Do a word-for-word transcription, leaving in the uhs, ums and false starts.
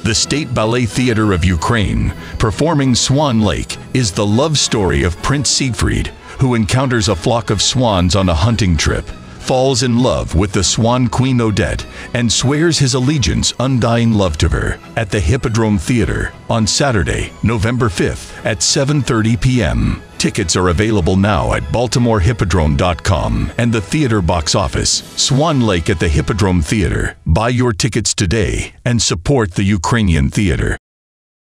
The State Ballet Theatre of Ukraine, performing Swan Lake, is the love story of Prince Siegfried, who encounters a flock of swans on a hunting trip, falls in love with the swan queen Odette, and swears his allegiance undying love to her at the Hippodrome Theatre on Saturday, November fifth at seven thirty p m Tickets are available now at baltimore hippodrome dot com and the theater box office. Swan Lake at the Hippodrome Theatre. Buy your tickets today and support the Ukrainian theater.